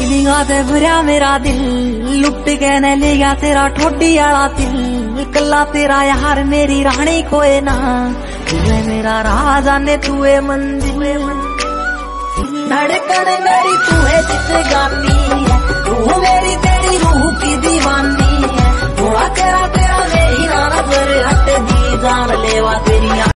फीलिंगा ते भरा मेरा दिल, लुट के न ले गया तेरा ठोडी आला दिल। कल्ला तेरा यार मेरी रानी कोई ना, तू है मेरा राजा ने तू है मंजिल। धड़कन मेरी तू है जिंदगानी है, तू मेरी तेरी रूह की